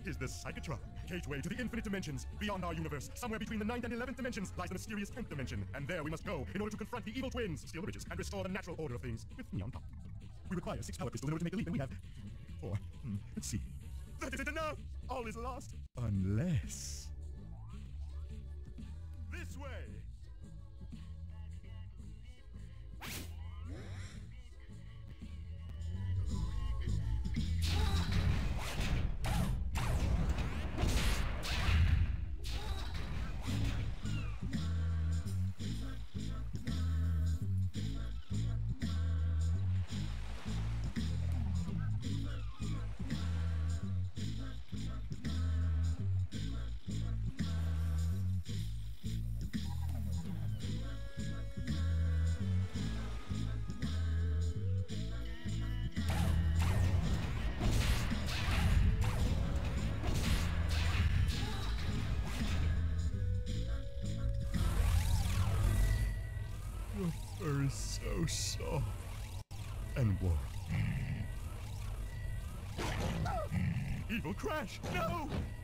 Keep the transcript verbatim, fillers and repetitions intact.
is the Psychotron, gateway to the infinite dimensions. Beyond our universe, somewhere between the ninth and eleventh dimensions, lies the mysterious tenth dimension. And there we must go in order to confront the evil twins, steal the riches, and restore the natural order of things with neon pop. We require six power crystals in order to make the leap, and we have four. Hmm, let's see. That isn't enough! All is lost. Unless... This way! Your fur is so soft and warm. Evil Crash! No!